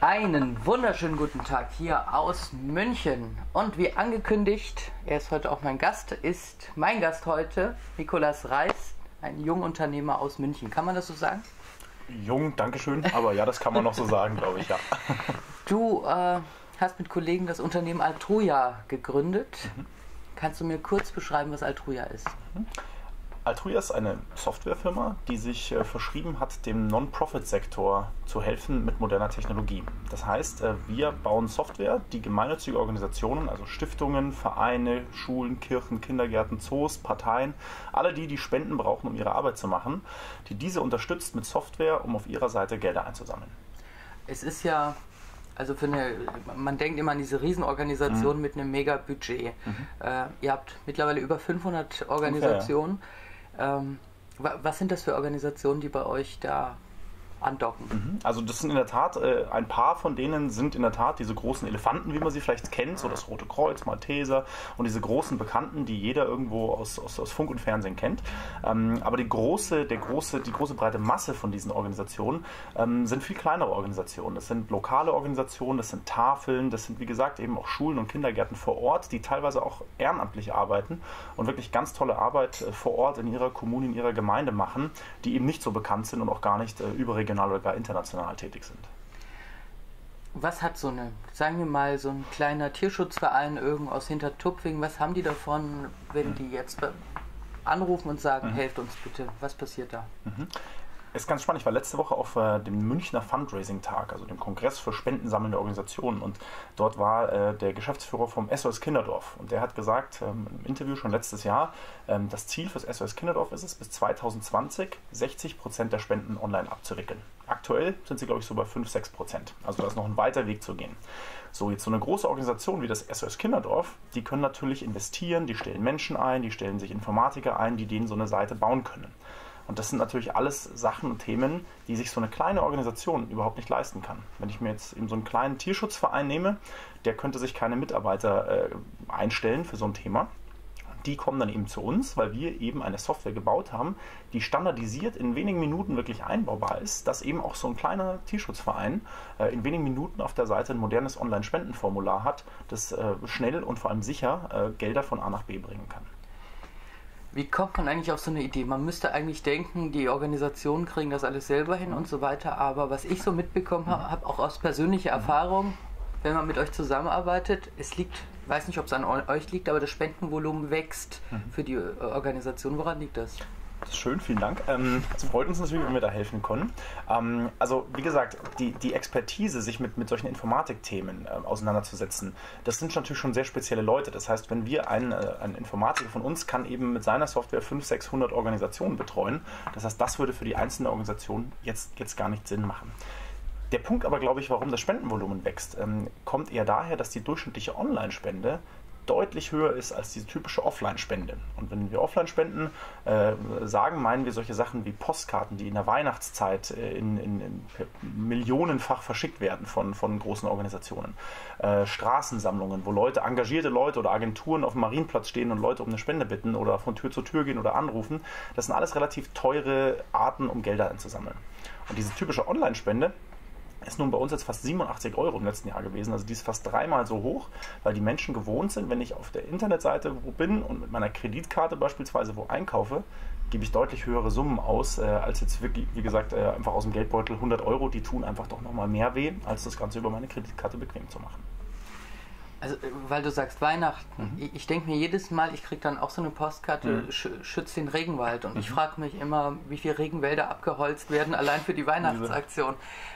Einen wunderschönen guten Tag hier aus München. Und wie angekündigt, er ist heute auch mein Gast, ist mein Gast heute Nikolaus Reis, ein Jungunternehmer aus München. Kann man das so sagen? Jung, dankeschön, aber ja, das kann man noch so sagen, glaube ich, ja. Du hast mit Kollegen das Unternehmen Altruja gegründet. Kannst du mir kurz beschreiben, was Altruja ist? Altruja ist eine Softwarefirma, die sich verschrieben hat, dem Non-Profit-Sektor zu helfen mit moderner Technologie. Das heißt, wir bauen Software, die gemeinnützige Organisationen, also Stiftungen, Vereine, Schulen, Kirchen, Kindergärten, Zoos, Parteien, alle die Spenden brauchen, um ihre Arbeit zu machen, die diese unterstützt mit Software, um auf ihrer Seite Gelder einzusammeln. Es ist ja... Also man denkt immer an diese Riesenorganisationen mit einem Mega-Budget. Ihr habt mittlerweile über 500 Organisationen. Okay, ja. Was sind das für Organisationen, die bei euch da andocken? Also das sind in der Tat, ein paar von denen sind in der Tat diese großen Elefanten, wie man sie vielleicht kennt, so das Rote Kreuz, Malteser und diese großen Bekannten, die jeder irgendwo aus Funk und Fernsehen kennt. Aber die große breite Masse von diesen Organisationen sind viel kleinere Organisationen. Das sind lokale Organisationen, das sind Tafeln, das sind wie gesagt eben auch Schulen und Kindergärten vor Ort, die teilweise auch ehrenamtlich arbeiten und wirklich ganz tolle Arbeit vor Ort in ihrer Kommune, in ihrer Gemeinde machen, die eben nicht so bekannt sind und auch gar nicht überregional oder gar international tätig sind. Was hat sagen wir mal, so ein kleiner Tierschutzverein irgendwo aus Hintertupfing, was haben die davon, wenn die jetzt anrufen und sagen, helft uns bitte, was passiert da? Ist ganz spannend. Ich war letzte Woche auf dem Münchner Fundraising-Tag, also dem Kongress für spendensammelnde Organisationen. Und dort war der Geschäftsführer vom SOS Kinderdorf. Und der hat gesagt, im Interview schon letztes Jahr, das Ziel fürs SOS Kinderdorf ist es, bis 2020 60% der Spenden online abzuwickeln. Aktuell sind sie, glaube ich, so bei 5-6%. Also da ist noch ein weiter Weg zu gehen. So, jetzt so eine große Organisation wie das SOS Kinderdorf, die können natürlich investieren, die stellen Menschen ein, die stellen sich Informatiker ein, die denen so eine Seite bauen können. Und das sind natürlich alles Sachen und Themen, die sich so eine kleine Organisation überhaupt nicht leisten kann. Wenn ich mir jetzt eben so einen kleinen Tierschutzverein nehme, der könnte sich keine Mitarbeiter einstellen für so ein Thema. Die kommen dann eben zu uns, weil wir eben eine Software gebaut haben, die standardisiert in wenigen Minuten wirklich einbaubar ist, dass eben auch so ein kleiner Tierschutzverein in wenigen Minuten auf der Seite ein modernes Online-Spendenformular hat, das schnell und vor allem sicher Gelder von A nach B bringen kann. Wie kommt man eigentlich auf so eine Idee? Man müsste eigentlich denken, die Organisationen kriegen das alles selber hin und so weiter, aber was ich so mitbekommen habe, auch aus persönlicher Erfahrung, wenn man mit euch zusammenarbeitet, es liegt, ich weiß nicht, ob es an euch liegt, aber das Spendenvolumen wächst für die Organisation. Woran liegt das? Das ist schön, vielen Dank. Es freut uns natürlich, wenn wir da helfen können. Also wie gesagt, die Expertise, sich mit solchen Informatikthemen auseinanderzusetzen, das sind natürlich schon sehr spezielle Leute. Das heißt, wenn wir ein Informatiker von uns kann eben mit seiner Software 500-600 Organisationen betreuen. Das heißt, das würde für die einzelne Organisation jetzt gar nicht Sinn machen. Der Punkt aber, glaube ich, warum das Spendenvolumen wächst, kommt eher daher, dass die durchschnittliche Online-Spende deutlich höher ist als diese typische Offline-Spende. Und wenn wir Offline-Spenden sagen, meinen wir solche Sachen wie Postkarten, die in der Weihnachtszeit in millionenfach verschickt werden von großen Organisationen. Straßensammlungen, wo engagierte Leute oder Agenturen auf dem Marienplatz stehen und Leute um eine Spende bitten oder von Tür zu Tür gehen oder anrufen. Das sind alles relativ teure Arten, um Gelder einzusammeln. Und diese typische Online-Spende ist nun bei uns jetzt fast 87 € im letzten Jahr gewesen. Also die ist fast dreimal so hoch, weil die Menschen gewohnt sind, wenn ich auf der Internetseite wo bin und mit meiner Kreditkarte beispielsweise wo einkaufe, gebe ich deutlich höhere Summen aus, als jetzt wirklich, wie gesagt, einfach aus dem Geldbeutel 100 €. Die tun einfach doch nochmal mehr weh, als das Ganze über meine Kreditkarte bequem zu machen. Also, weil du sagst Weihnachten, ich denke mir jedes Mal, ich kriege dann auch so eine Postkarte, schützt den Regenwald. Und ich frage mich immer, wie viele Regenwälder abgeholzt werden, allein für die Weihnachtsaktion.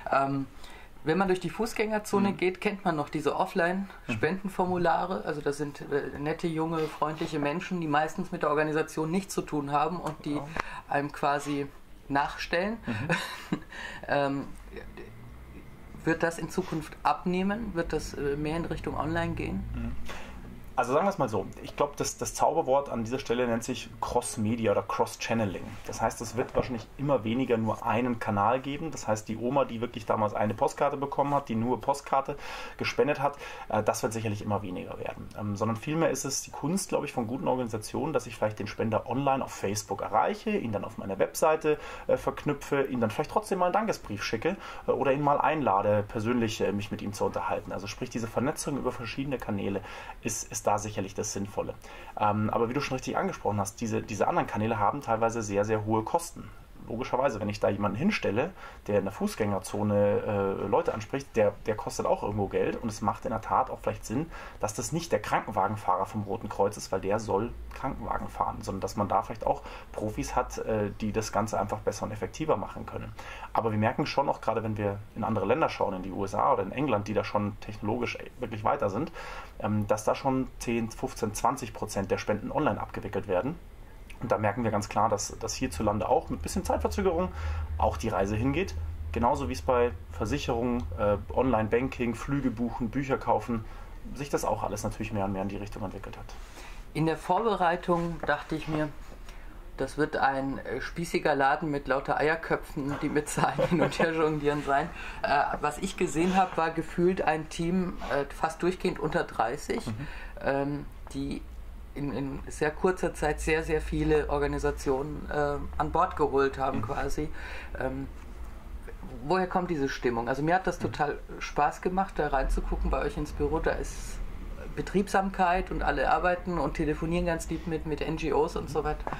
Wenn man durch die Fußgängerzone geht, kennt man noch diese Offline-Spendenformulare. Also das sind nette, junge, freundliche Menschen, die meistens mit der Organisation nichts zu tun haben und die einem quasi nachstellen. Wird das in Zukunft abnehmen? Wird das mehr in Richtung Online gehen? Also sagen wir es mal so, ich glaube, das Zauberwort an dieser Stelle nennt sich Cross-Media oder Cross-Channeling. Das heißt, es wird wahrscheinlich immer weniger nur einen Kanal geben. Das heißt, die Oma, die wirklich damals eine Postkarte bekommen hat, die nur Postkarte gespendet hat, das wird sicherlich immer weniger werden. Sondern vielmehr ist es die Kunst, glaube ich, von guten Organisationen, dass ich vielleicht den Spender online auf Facebook erreiche, ihn dann auf meiner Webseite verknüpfe, ihn dann vielleicht trotzdem mal einen Dankesbrief schicke oder ihn mal einlade, persönlich mich mit ihm zu unterhalten. Also sprich, diese Vernetzung über verschiedene Kanäle ist da sicherlich das Sinnvolle. Aber wie du schon richtig angesprochen hast, diese anderen Kanäle haben teilweise sehr, sehr hohe Kosten. Logischerweise, wenn ich da jemanden hinstelle, der in der Fußgängerzone Leute anspricht, der kostet auch irgendwo Geld und es macht in der Tat auch vielleicht Sinn, dass das nicht der Krankenwagenfahrer vom Roten Kreuz ist, weil der soll Krankenwagen fahren, sondern dass man da vielleicht auch Profis hat, die das Ganze einfach besser und effektiver machen können. Aber wir merken schon auch, gerade wenn wir in andere Länder schauen, in die USA oder in England, die da schon technologisch wirklich weiter sind, dass da schon 10, 15, 20% der Spenden online abgewickelt werden. Und da merken wir ganz klar, dass hierzulande auch mit ein bisschen Zeitverzögerung auch die Reise hingeht. Genauso wie es bei Versicherungen, Online-Banking, Flüge buchen, Bücher kaufen, sich das auch alles natürlich mehr und mehr in die Richtung entwickelt hat. In der Vorbereitung dachte ich mir, das wird ein spießiger Laden mit lauter Eierköpfen, die mit Zahlen hin und her jonglieren sein. Was ich gesehen habe, war gefühlt ein Team fast durchgehend unter 30, die in sehr kurzer Zeit sehr, sehr viele Organisationen an Bord geholt haben quasi. Woher kommt diese Stimmung? Also mir hat das total Spaß gemacht, da reinzugucken bei euch ins Büro. Da ist Betriebsamkeit und alle arbeiten und telefonieren ganz lieb mit NGOs und so weiter.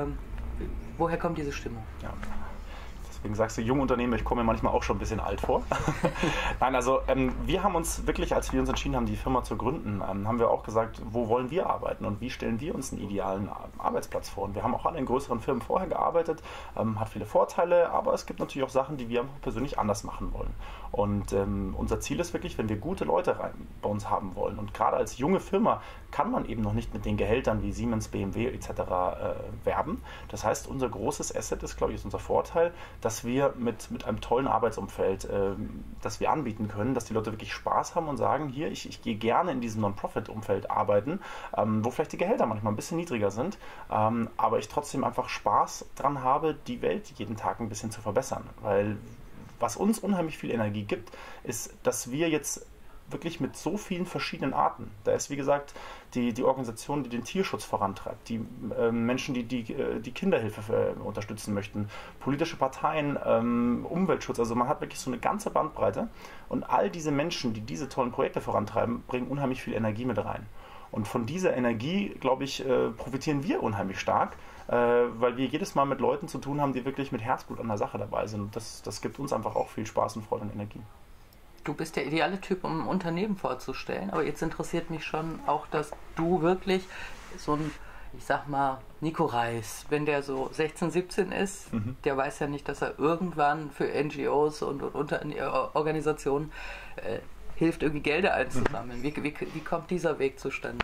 Woher kommt diese Stimmung? Ja. Deswegen sagst du Jungunternehmer, ich komme mir manchmal auch schon ein bisschen alt vor. Nein, also wir haben uns wirklich, als wir uns entschieden haben, die Firma zu gründen, haben wir auch gesagt, wo wollen wir arbeiten und wie stellen wir uns einen idealen Arbeitsplatz vor. Und wir haben auch alle in größeren Firmen vorher gearbeitet, hat viele Vorteile, aber es gibt natürlich auch Sachen, die wir persönlich anders machen wollen. Und unser Ziel ist wirklich, wenn wir gute Leute bei uns haben wollen und gerade als junge Firma kann man eben noch nicht mit den Gehältern wie Siemens, BMW etc. Werben. Das heißt, unser großes Asset ist, glaube ich, ist unser Vorteil, dass wir mit einem tollen Arbeitsumfeld, das wir anbieten können, dass die Leute wirklich Spaß haben und sagen, hier, ich gehe gerne in diesem Non-Profit-Umfeld arbeiten, wo vielleicht die Gehälter manchmal ein bisschen niedriger sind, aber ich trotzdem einfach Spaß dran habe, die Welt jeden Tag ein bisschen zu verbessern. Weil was uns unheimlich viel Energie gibt, ist, dass wir jetzt wirklich mit so vielen verschiedenen Arten. Da ist, wie gesagt, die Organisation, die den Tierschutz vorantreibt, die Menschen, die Kinderhilfe unterstützen möchten, politische Parteien, Umweltschutz. Also man hat wirklich so eine ganze Bandbreite. Und all diese Menschen, die diese tollen Projekte vorantreiben, bringen unheimlich viel Energie mit rein. Und von dieser Energie, glaube ich, profitieren wir unheimlich stark, weil wir jedes Mal mit Leuten zu tun haben, die wirklich mit Herzblut an der Sache dabei sind. Und das gibt uns einfach auch viel Spaß und Freude und Energie. Du bist der ideale Typ, um ein Unternehmen vorzustellen, aber jetzt interessiert mich schon auch, dass du wirklich so ein, ich sag mal, Nico Reis, wenn der so 16, 17 ist, der weiß ja nicht, dass er irgendwann für NGOs und Organisationen hilft, irgendwie Gelder einzusammeln. Wie kommt dieser Weg zustande?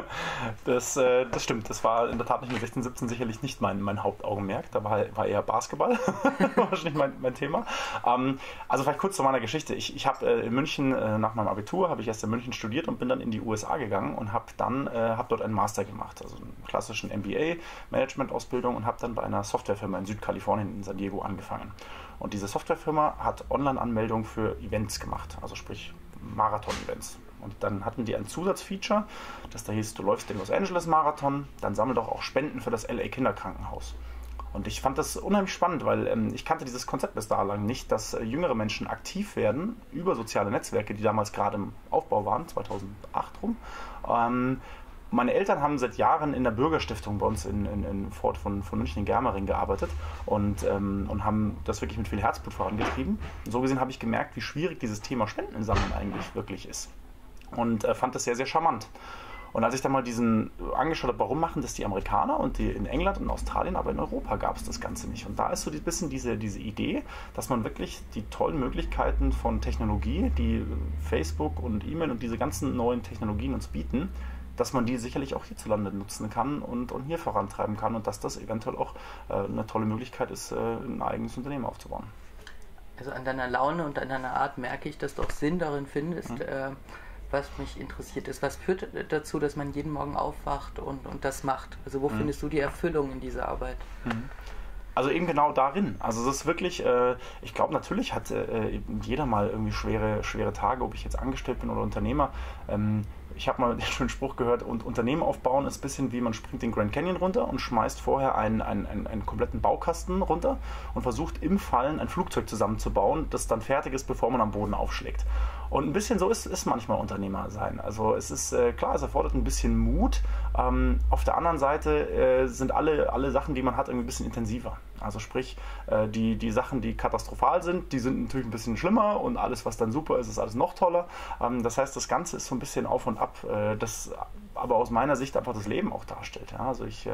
Das stimmt. Das war in der Tat nicht mit 16, 17 sicherlich nicht mein Hauptaugenmerk. Da war eher Basketball wahrscheinlich mein Thema. Also vielleicht kurz zu meiner Geschichte. Ich habe in München, nach meinem Abitur, habe ich erst in München studiert und bin dann in die USA gegangen und habe dort einen Master gemacht, also einen klassischen MBA-Management-Ausbildung und habe dann bei einer Softwarefirma in Südkalifornien in San Diego angefangen. Und diese Softwarefirma hat Online-Anmeldung für Events gemacht, also sprich Marathon-Events. Und dann hatten die ein Zusatzfeature, das da hieß, du läufst den Los Angeles Marathon, dann sammel doch auch Spenden für das LA Kinderkrankenhaus. Und ich fand das unheimlich spannend, weil ich kannte dieses Konzept bis dahin nicht, dass jüngere Menschen aktiv werden über soziale Netzwerke, die damals gerade im Aufbau waren, 2008 rum. Meine Eltern haben seit Jahren in der Bürgerstiftung bei uns in Fort von München in Germering gearbeitet und haben das wirklich mit viel Herzblut vorangetrieben. Und so gesehen habe ich gemerkt, wie schwierig dieses Thema Spendensammeln eigentlich wirklich ist. Und fand das sehr, sehr charmant. Und als ich dann mal angeschaut habe, warum machen das die Amerikaner und die in England und Australien, aber in Europa gab es das Ganze nicht. Und da ist so ein bisschen diese Idee, dass man wirklich die tollen Möglichkeiten von Technologie, die Facebook und E-Mail und diese ganzen neuen Technologien uns bieten, dass man die sicherlich auch hierzulande nutzen kann und hier vorantreiben kann und dass das eventuell auch eine tolle Möglichkeit ist, ein eigenes Unternehmen aufzubauen. Also an deiner Laune und an deiner Art merke ich, dass du auch Sinn darin findest, was mich interessiert ist. Was führt dazu, dass man jeden Morgen aufwacht und das macht? Also wo findest du die Erfüllung in dieser Arbeit? Also eben genau darin. Also es ist wirklich, ich glaube, natürlich hat jeder mal irgendwie schwere Tage, ob ich jetzt angestellt bin oder Unternehmer. Ich habe mal den schönen Spruch gehört, und Unternehmen aufbauen ist ein bisschen wie man springt den Grand Canyon runter und schmeißt vorher einen kompletten Baukasten runter und versucht im Fallen ein Flugzeug zusammenzubauen, das dann fertig ist, bevor man am Boden aufschlägt. Und ein bisschen so ist manchmal Unternehmer sein. Also es ist klar, es erfordert ein bisschen Mut. Auf der anderen Seite sind alle Sachen, die man hat, irgendwie ein bisschen intensiver. Also sprich, die Sachen, die katastrophal sind, die sind natürlich ein bisschen schlimmer, und alles, was dann super ist, ist alles noch toller. Das heißt, das Ganze ist so ein bisschen auf und ab, das aber aus meiner Sicht einfach das Leben auch darstellt. Ja? Also ich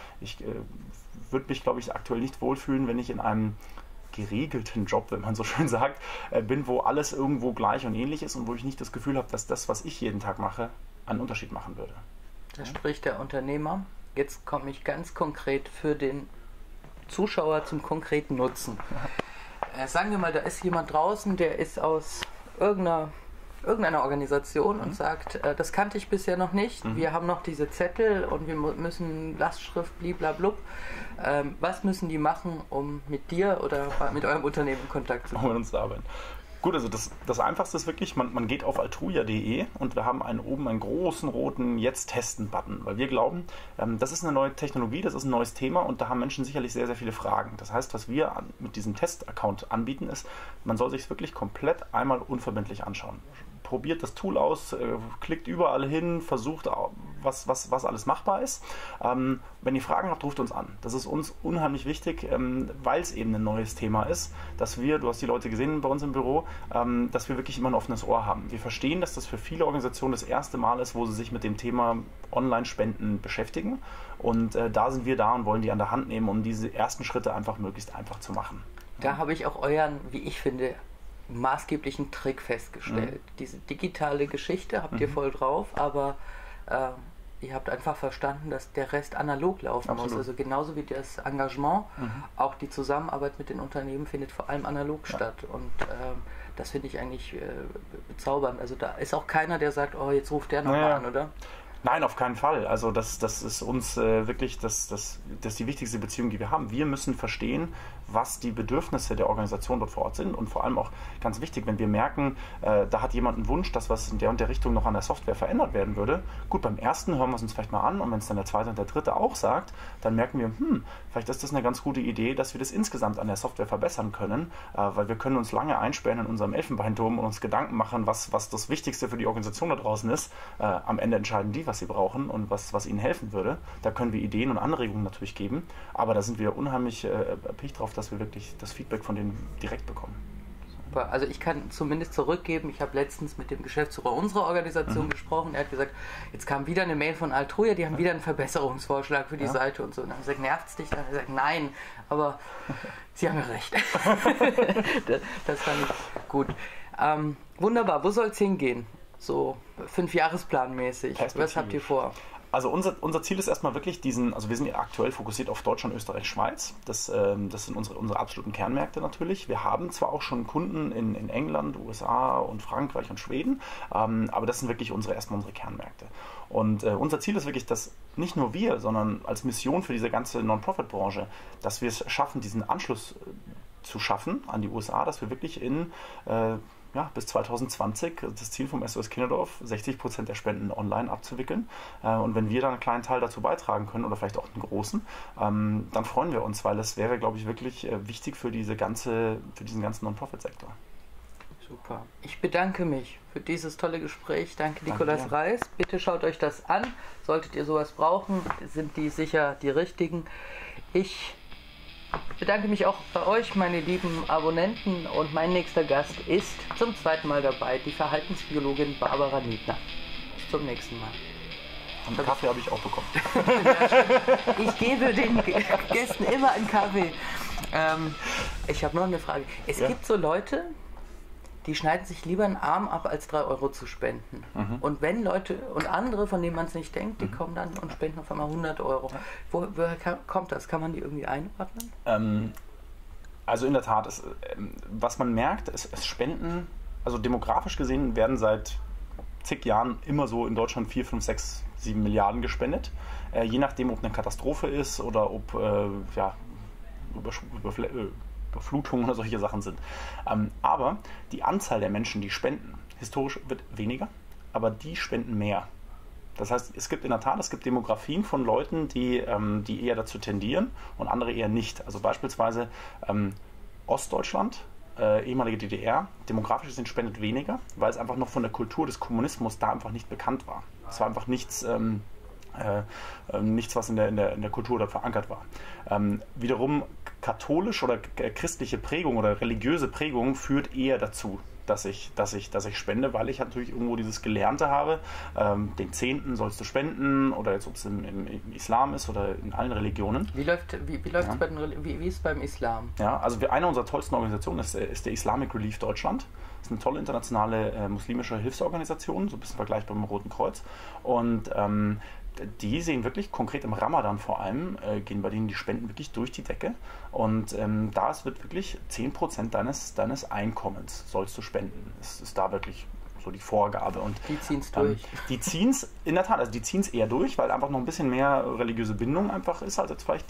würde mich, glaube ich, aktuell nicht wohlfühlen, wenn ich in einem geregelten Job, wenn man so schön sagt, bin, wo alles irgendwo gleich und ähnlich ist und wo ich nicht das Gefühl habe, dass das, was ich jeden Tag mache, einen Unterschied machen würde. Da spricht der Unternehmer. Jetzt komme ich ganz konkret für den Zuschauer zum konkreten Nutzen. Sagen wir mal, da ist jemand draußen, der ist aus irgendeiner Organisation und sagt, das kannte ich bisher noch nicht, wir haben noch diese Zettel und wir müssen Lastschrift bliblablub. Was müssen die machen, um mit dir oder mit eurem Unternehmen in Kontakt zu kommen? Um uns zu arbeiten. Gut, also das Einfachste ist wirklich, man geht auf altruja.de und wir haben oben einen großen roten Jetzt-Testen-Button, weil wir glauben, das ist eine neue Technologie, das ist ein neues Thema und da haben Menschen sicherlich sehr, sehr viele Fragen. Das heißt, was wir mit diesem Test-Account anbieten, ist, man soll sich es wirklich komplett einmal unverbindlich anschauen. Probiert das Tool aus, klickt überall hin, versucht, was alles machbar ist. Wenn ihr Fragen habt, ruft uns an. Das ist uns unheimlich wichtig, weil es eben ein neues Thema ist, dass wir, du hast die Leute gesehen bei uns im Büro, dass wir wirklich immer ein offenes Ohr haben. Wir verstehen, dass das für viele Organisationen das erste Mal ist, wo sie sich mit dem Thema Online-Spenden beschäftigen. Und da sind wir da und wollen die an der Hand nehmen, um diese ersten Schritte einfach möglichst einfach zu machen. Da habe ich auch euren, wie ich finde, maßgeblichen Trick festgestellt. Diese digitale Geschichte habt ihr voll drauf, aber ihr habt einfach verstanden, dass der Rest analog laufen muss. Also genauso wie das Engagement, auch die Zusammenarbeit mit den Unternehmen findet vor allem analog statt. Und das finde ich eigentlich bezaubernd. Also da ist auch keiner, der sagt, oh, jetzt ruft der nochmal an, oder? Nein, auf keinen Fall. Also das ist uns wirklich das ist die wichtigste Beziehung, die wir haben. Wir müssen verstehen, was die Bedürfnisse der Organisation dort vor Ort sind und vor allem auch ganz wichtig, wenn wir merken, da hat jemand einen Wunsch, dass was in der und der Richtung noch an der Software verändert werden würde. Gut, beim ersten hören wir es uns vielleicht mal an und wenn es dann der zweite und der dritte auch sagt, dann merken wir, vielleicht ist das eine ganz gute Idee, dass wir das insgesamt an der Software verbessern können, weil wir können uns lange einsperren in unserem Elfenbeinturm und uns Gedanken machen, was das Wichtigste für die Organisation da draußen ist. Am Ende entscheiden die, was sie brauchen und was ihnen helfen würde. Da können wir Ideen und Anregungen natürlich geben, aber da sind wir unheimlich erpicht drauf, dass wir wirklich das Feedback von denen direkt bekommen. Super. Also ich kann zumindest zurückgeben, ich habe letztens mit dem Geschäftsführer unserer Organisation gesprochen, er hat gesagt, jetzt kam wieder eine Mail von Altruja, die haben wieder einen Verbesserungsvorschlag für die Seite und so. Und dann habe ich gesagt, nervt's dich? Dann habe ich gesagt, nein, aber Sie haben ja recht. Das fand ich gut. Wunderbar, wo soll es hingehen? So 5-Jahresplan-mäßig. Was habt ihr vor? Also unser Ziel ist erstmal wirklich also wir sind aktuell fokussiert auf Deutschland, Österreich, Schweiz. Das sind unsere absoluten Kernmärkte natürlich. Wir haben zwar auch schon Kunden in England, USA und Frankreich und Schweden, aber das sind wirklich erstmal unsere Kernmärkte. Und unser Ziel ist wirklich, dass nicht nur wir, sondern als Mission für diese ganze Non-Profit-Branche, dass wir es schaffen, diesen Anschluss zu schaffen an die USA, dass wir wirklich bis 2020 das Ziel vom SOS Kinderdorf, 60% der Spenden online abzuwickeln. Und wenn wir dann einen kleinen Teil dazu beitragen können oder vielleicht auch einen großen, dann freuen wir uns, weil das wäre, glaube ich, wirklich wichtig für diesen ganzen Non-Profit-Sektor. Super. Ich bedanke mich für dieses tolle Gespräch. Danke, Nikolaus Reis. Bitte schaut euch das an. Solltet ihr sowas brauchen, sind die sicher die richtigen. Ich bedanke mich auch bei euch, meine lieben Abonnenten, und mein nächster Gast ist zum zweiten Mal dabei, die Verhaltensbiologin Barbara Niedner. Bis zum nächsten Mal. Einen Kaffee habe ich auch bekommen. Ich gebe den Gästen immer einen Kaffee. Ich habe noch eine Frage. Es gibt so Leute, die schneiden sich lieber einen Arm ab, als 3 Euro zu spenden. Und wenn Leute und andere, von denen man es nicht denkt, die kommen dann und spenden auf einmal 100 Euro. Woher kommt das? Kann man die irgendwie einordnen? Also in der Tat, was man merkt, es Spenden, also demografisch gesehen werden seit zig Jahren immer so in Deutschland 4, 5, 6, 7 Milliarden gespendet. Je nachdem, ob eine Katastrophe ist oder ob Überflutungen oder solche Sachen sind. Aber die Anzahl der Menschen, die spenden, historisch wird weniger, aber die spenden mehr. Das heißt, es gibt Demografien von Leuten, die eher dazu tendieren und andere eher nicht. Also beispielsweise Ostdeutschland, ehemalige DDR, demografisch gesehen spendet weniger, weil es einfach noch von der Kultur des Kommunismus da einfach nicht bekannt war. Es war einfach nichts, was in der Kultur dort verankert war. Wiederum katholisch oder christliche Prägung oder religiöse Prägung führt eher dazu, dass ich spende, weil ich natürlich irgendwo dieses Gelernte habe, den Zehnten sollst du spenden, oder jetzt ob es im Islam ist oder in allen Religionen. Wie ist es beim Islam? Ja, also eine unserer tollsten Organisationen ist der Islamic Relief Deutschland. Das ist eine tolle internationale muslimische Hilfsorganisation, so ein bisschen vergleichbar mit dem Roten Kreuz. Und die sehen wirklich konkret im Ramadan vor allem, gehen bei denen die Spenden wirklich durch die Decke. Und da wird wirklich 10% deines Einkommens sollst du spenden. Das ist da wirklich so die Vorgabe. Und die ziehen es durch. Die ziehen es, in der Tat, also die ziehen es eher durch, weil einfach noch ein bisschen mehr religiöse Bindung einfach ist, als jetzt vielleicht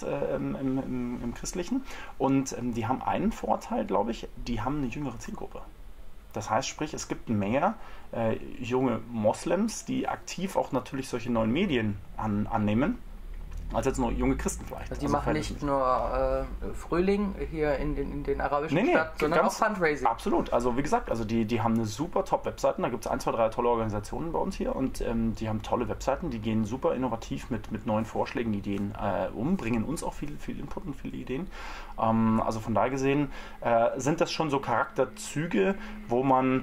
im Christlichen. Und die haben einen Vorteil, glaube ich, die haben eine jüngere Zielgruppe. Das heißt, sprich, es gibt mehr junge Moslems, die aktiv auch natürlich solche neuen Medien annehmen, als jetzt nur junge Christen vielleicht. Also die machen nicht nur Frühling hier in den arabischen Staaten, sondern auch Fundraising. Absolut. Also wie gesagt, also die haben eine super Top-Webseiten. Da gibt es 1, 2, 3 tolle Organisationen bei uns hier und die haben tolle Webseiten. Die gehen super innovativ mit neuen Vorschlägen, Ideen bringen uns auch viel Input und viele Ideen. Also von daher gesehen sind das schon so Charakterzüge, wo man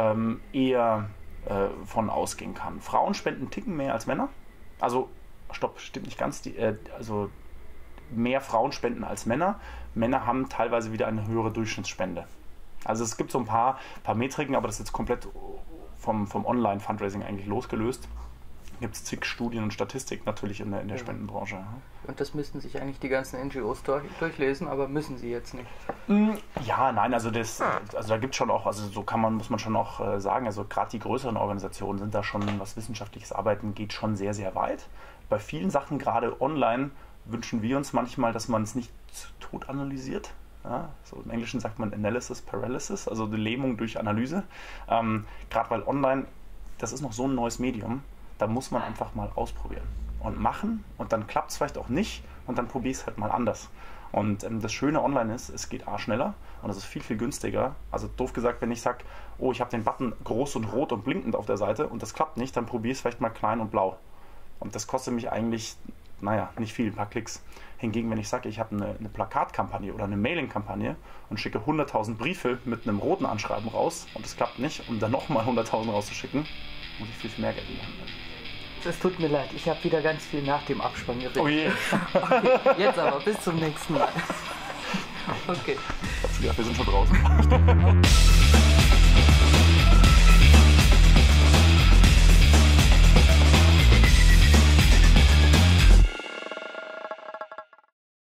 eher von ausgehen kann. Frauen spenden einen Ticken mehr als Männer. Also stimmt nicht ganz. Also mehr Frauen spenden als Männer. Männer haben teilweise wieder eine höhere Durchschnittsspende. Also es gibt so ein paar Metriken, aber das ist jetzt komplett vom Online-Fundraising eigentlich losgelöst. Gibt es zig Studien und Statistik natürlich in der Spendenbranche. Und das müssten sich eigentlich die ganzen NGOs durchlesen, aber müssen sie jetzt nicht? Ja, nein, also da gibt es schon auch, also so muss man schon auch sagen, also gerade die größeren Organisationen sind da schon, was wissenschaftliches Arbeiten geht, schon sehr, sehr weit. Bei vielen Sachen, gerade online, wünschen wir uns manchmal, dass man es nicht tot analysiert. Ja, so im Englischen sagt man Analysis Paralysis, also die Lähmung durch Analyse. Gerade weil online, das ist noch so ein neues Medium, da muss man einfach mal ausprobieren und machen und dann klappt es vielleicht auch nicht und dann probier es halt mal anders. Und das Schöne online ist, es geht schneller und es ist viel, viel günstiger. Also doof gesagt, wenn ich sage, oh, ich habe den Button groß und rot und blinkend auf der Seite und das klappt nicht, dann probier es vielleicht mal klein und blau. Und das kostet mich eigentlich, nicht viel, ein paar Klicks. Hingegen, wenn ich sage, ich habe eine Plakatkampagne oder eine Mailing-Kampagne und schicke 100.000 Briefe mit einem roten Anschreiben raus und es klappt nicht, um dann nochmal 100.000 rauszuschicken, muss ich viel, viel mehr Geld machen. Es tut mir leid, ich habe wieder ganz viel nach dem Abspann geredet. Oh je. Okay, jetzt aber, bis zum nächsten Mal. Okay. Ja, wir sind schon draußen.